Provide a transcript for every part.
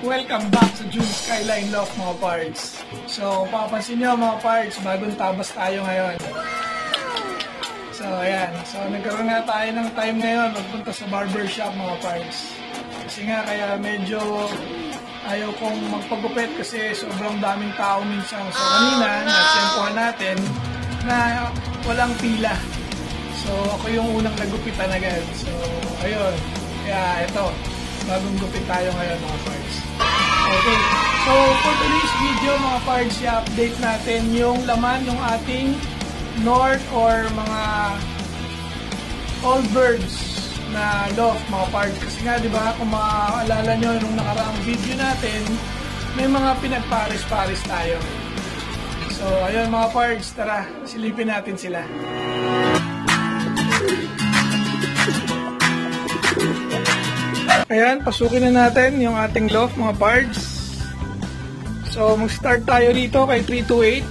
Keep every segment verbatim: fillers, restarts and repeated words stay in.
Welcome back sa June Skyline Loft mga pards. So, papansin nyo mga pards, bagong tabas tayo ngayon. So, ayan. So, nagkaroon nga tayo ng time ngayon magpunta sa barbershop mga pards. Kasi nga, kaya medyo ayaw kong magpagupit kasi sobrang daming tao minsan. So, kanina, nasempuhan natin na walang pila. So, ako yung unang nagupitan agad. So, ayun. Kaya, ito. Bagong gupit tayo ngayon mga pards. Okay. So, for today's video mga pards, i-update natin yung laman ng ating North or mga old birds na loft mga pards. Kasi nga, di ba, kung maaalala nyo nung nakaraang video natin, may mga pinagparis-paris tayo. So, ayun mga pards, tara, silipin natin sila. Ayan, pasukin na natin yung ating loft mga pards. So, mag-start tayo dito kay three two eight.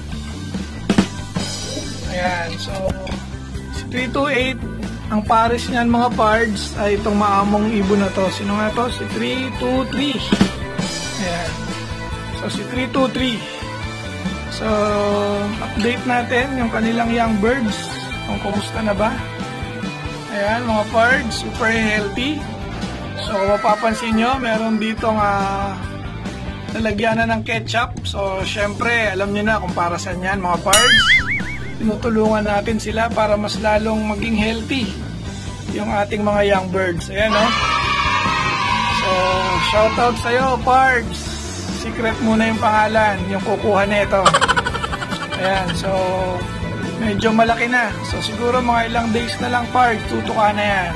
Ayan, so si three two eight, ang pares niyan mga pards ay itong maamong ibon na to. Sino nga to? Si three two three. Ayan. So, si three two three. So, update natin yung kanilang young birds. Kung kumusta na ba. Ayan, mga pards, super healthy. So, mapapansin nyo, meron dito nga lalagyanan ng ketchup. So, syempre, alam nyo na kung para saan yan, mga pards. Tinutulungan natin sila para mas lalong maging healthy yung ating mga young birds. Ayan, no? So, shoutout sa'yo, pards. Secret muna yung pangalan, yung kukuha nito. Ayan, so, medyo malaki na. So, siguro mga ilang days na lang, pards, tutuka na yan.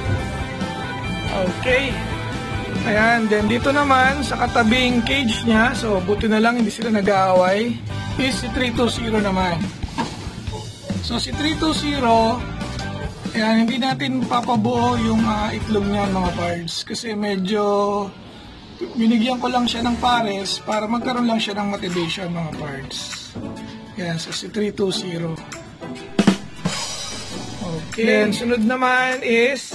Okay. Ayan, then dito naman sa katabing cage niya, so buti na lang hindi sila nag-aaway, is si three two zero naman. So si three two zero, ayan, hindi natin papabuo yung uh, itlog niya mga pards kasi medyo binigyan ko lang siya ng pares para magkaroon lang siya ng motivation mga pards. Ayan, so si three two zero. Okay, then sunod naman is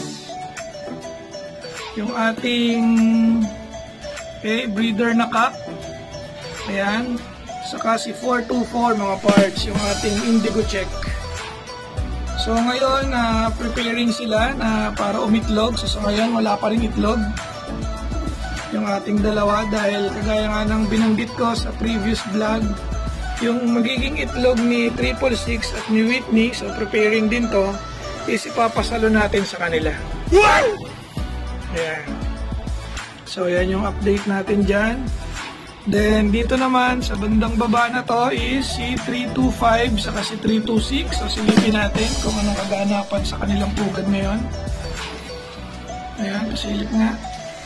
yung ating okay, breeder na cock. Ayan. Saka si four two four mga parts, yung ating indigo check. So ngayon, uh, preparing sila na para umitlog. So, so ngayon, wala pa rin itlog yung ating dalawa dahil kagaya nga ng binanggit ko sa previous vlog, yung magiging itlog ni triple six at ni Whitney, so preparing din to, is ipapasalo natin sa kanila. What? Ayan. So, yan yung update natin dyan. Then, dito naman, sa bandang baba na to is si three two five saka si three two six. So, silipin natin kung anong kaganapan sa kanilang pugad ngayon. Ayan, silip nga.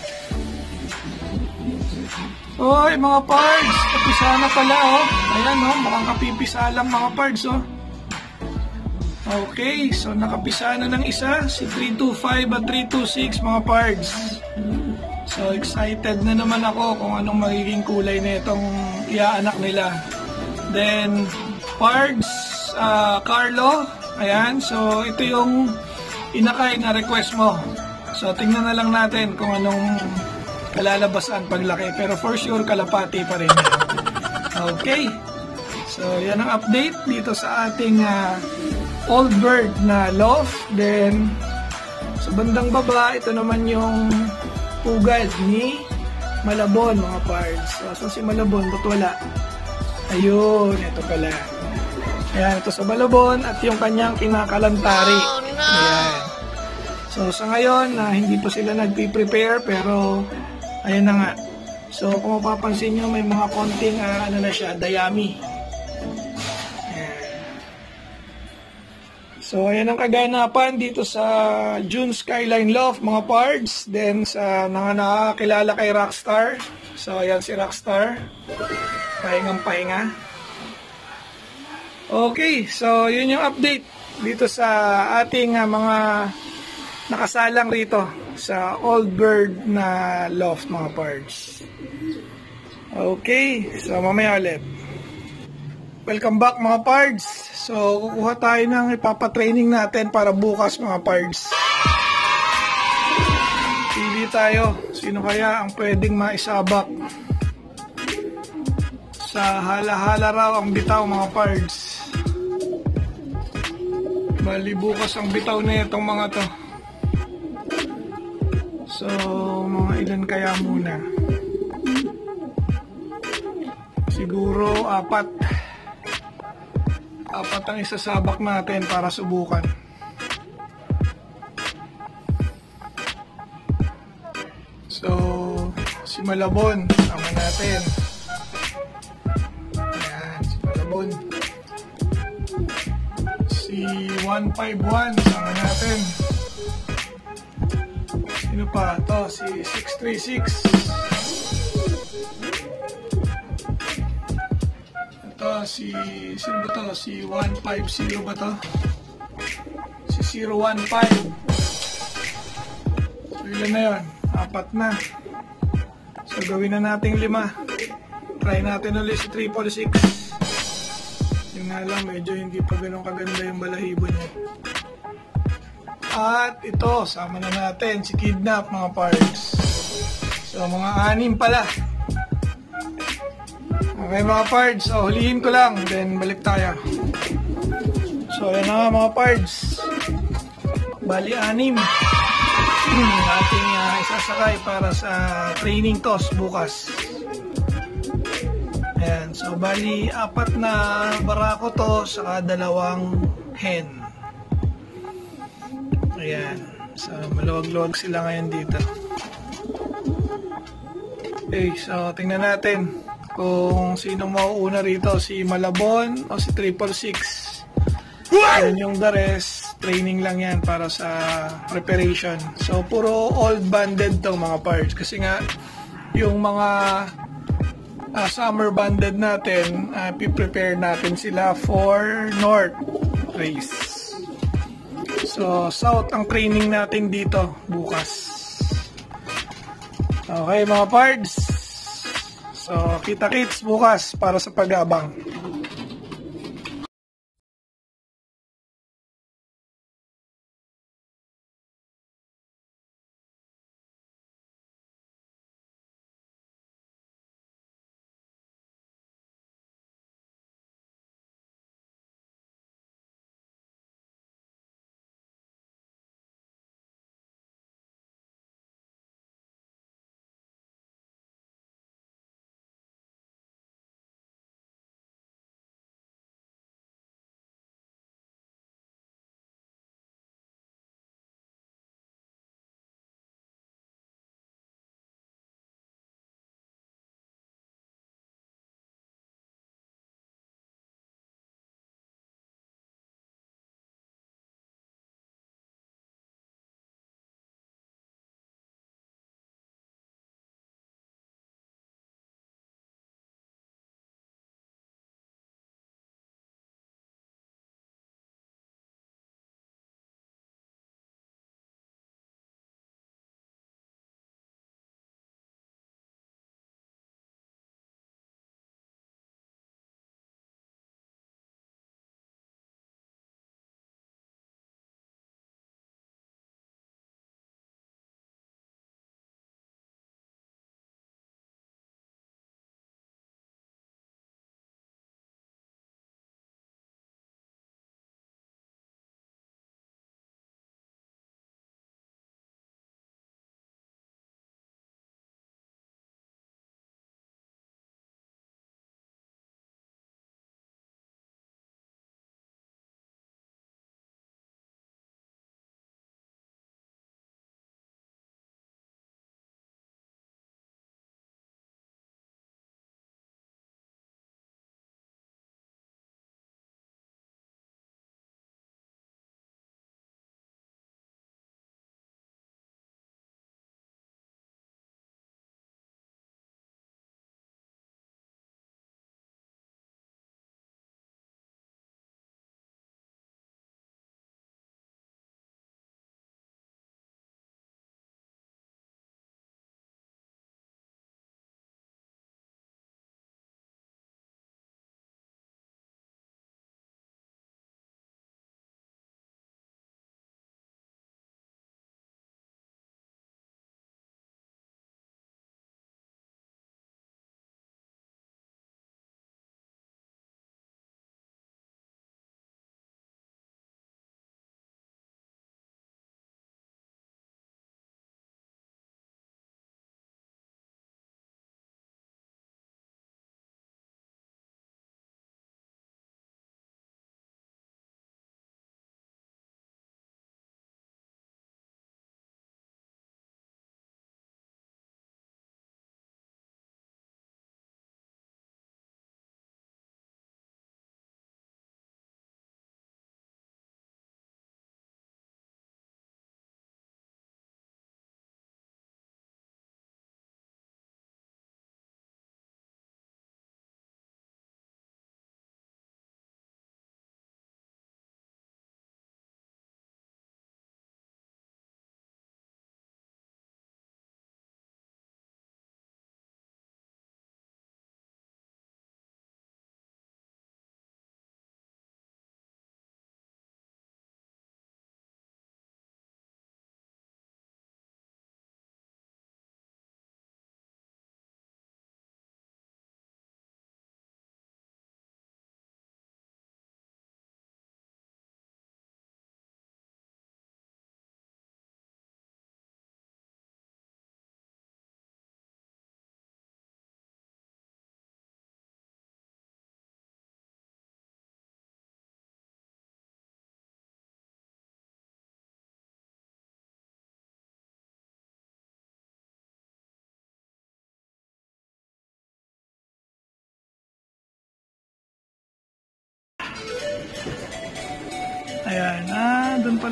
Oy, mga pards! Kapisa na pala, oh. Ayan, oh. Mukhang kapipisa lang mga pards, oh. Okay, so nakapisa na ng isa, si three two five at three two six mga pards. So excited na naman ako kung anong magiging kulay na itong iaanak nila. Then, pards, uh, Carlo, ayan, so ito yung inakay na request mo. So tingnan na lang natin kung anong kalalabasan paglaki, pero for sure kalapati pa rin. Okay, so yan ang update dito sa ating uh, old bird na loft. Then sa bandang baba, ito naman yung pugad ni Malabon mga pards. So, so si Malabon, ba't wala? Ayun, ito pala. Ayan, ito sa Malabon at yung kanyang kinakalantari. Ayan. So sa ngayon, uh, hindi pa sila nagpi-prepare pero ayan na nga. So kung mapapansin nyo, may mga konting uh, ano na siya, dayami. So, ayan ang kaganapan dito sa June Skyline Loft, mga pards. Then, sa mga nakakilala kay Rockstar. So, ayan si Rockstar. Pahingang pahinga. Okay, so, yun yung update dito sa ating uh, mga nakasalang rito sa old bird na loft, mga pards. Okay, so mamaya ulit. Welcome back mga pards. So, kukuha tayo ng ipapatraining natin para bukas mga pards. Pili mamili tayo. Sino kaya ang pwedeng maisabak? Sa hala-hala raw ang bitaw mga pards. Bali bukas ang bitaw na itong mga to. So mga ilan kaya muna? Siguro apat. Apat ang isasabak natin para subukan. So si Malabon sama natin. Ayan, si Malabon. Si one five one sama natin. Sino pa? Ito, si six three six. Ito, si... Sino ba to? Si one five zero ba to? Si zero one five. So, ilan na yun? Apat na. So, gawin na natin lima. Try natin ulit si triple six. Yun nga lang, medyo hindi pa ganun kaganda yung balahibo niya. At ito, sama na natin si Kidnap mga parts. So mga anim pala. Okay mga parts, so hulihin ko lang, then balik tayo. So yan na nga mga parts. Bali anim. Ating uh, isasakay para sa training toss bukas. Ayan, so bali apat na barako to saka dalawang hen. Ayan. So, maluwag-luwag sila ngayon dito. Okay, so tingnan natin kung sino mauuna rito, si Malabon o si triple six. Yan yung the rest, training lang yan para sa preparation. So, puro old banded to mga parts. Kasi nga, yung mga uh, summer banded natin, uh, piprepare natin sila for North race. So, south ang training natin dito bukas. Okay mga pards. So, kita-kits bukas para sa pag-abang.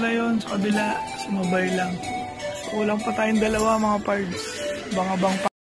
pala yun, sa kabila, sa mobile lang. So, kulang pa tayong dalawa mga pards. Bang-abang pa.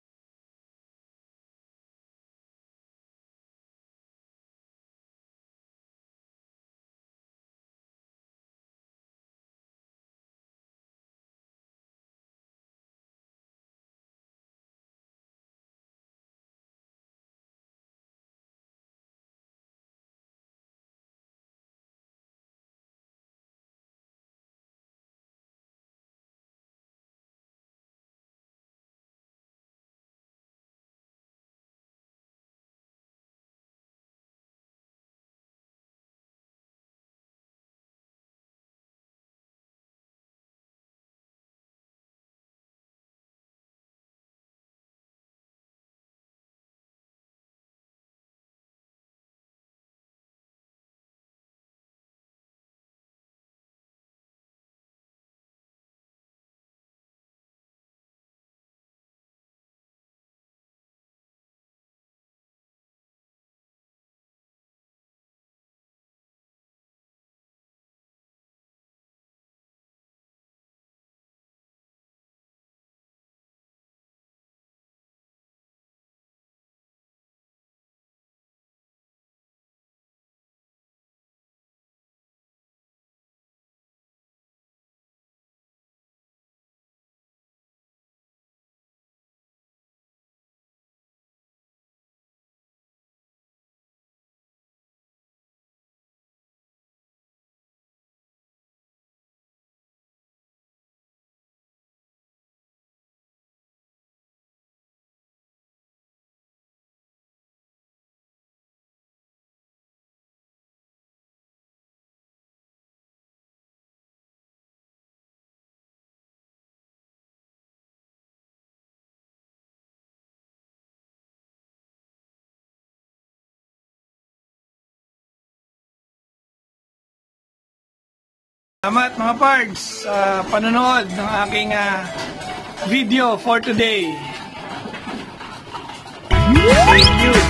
Salamat mga pards sa panonood ng aking uh, video for today. Thank you.